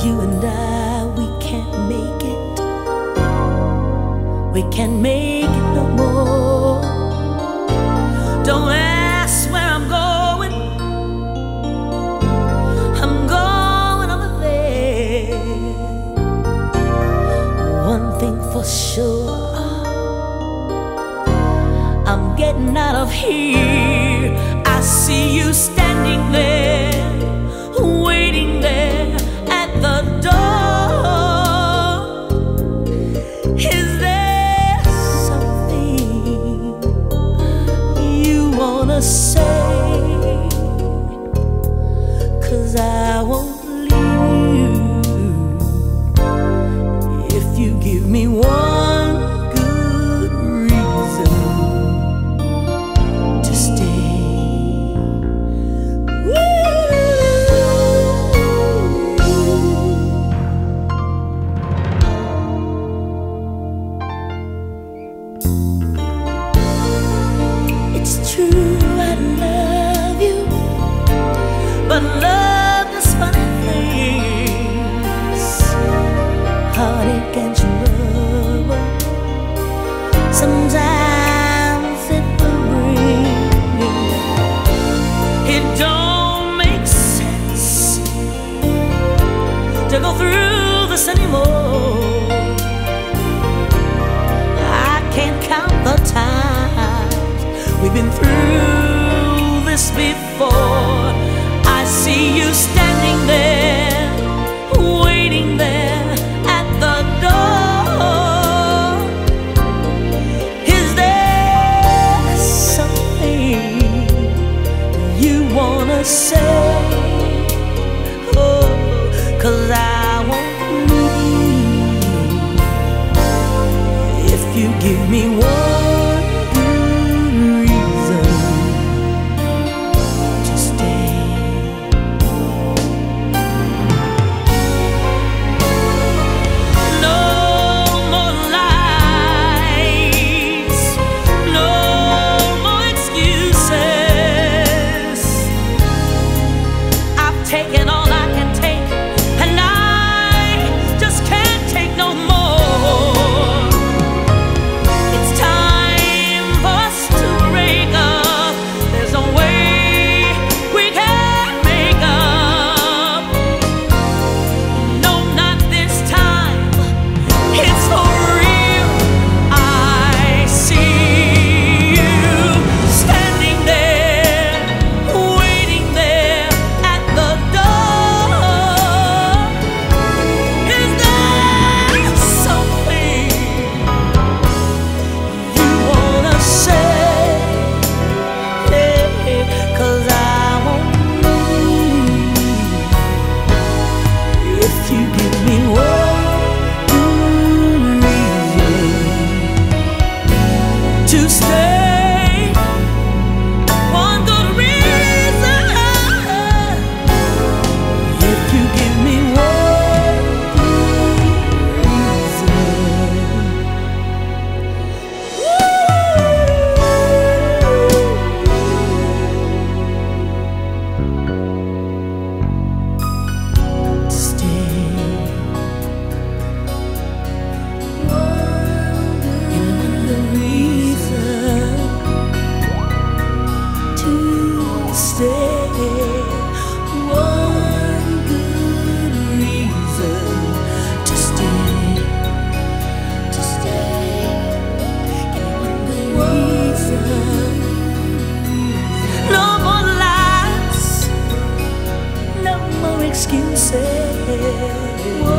You and I, we can't make it. We can't make it no more. Don't ask where I'm going. I'm going over there. One thing for sure, I'm getting out of here. I see you standing there, waiting there at the door. Is there something you wanna say? 'Cause I won't leave you if you give me one good reason to stay. It's true, I love you, but love is funny things. Heartache and trouble, sometimes it will bring. It don't make sense to go through this anymore. I can't count the times we've been through this before. I see you standing there, waiting there at the door. Is there something you wanna say? Oh, 'cause I won't leave if you give me one good reason to stay. No more lies, no more excuses. I've taken all I can take, and I just can't take no more. It's time for us to break up. There's no way we can make up. No, not this time. It's for real. I see you standing there, waiting there at the door. Is there something you wanna say? 'Cause I won't leave if you give me one good reason to stay. One good reason. If you give me one good reason. To stay. One good reason to stay. One good reason to stay. To stay. One good reason. No more lies, no more excuses.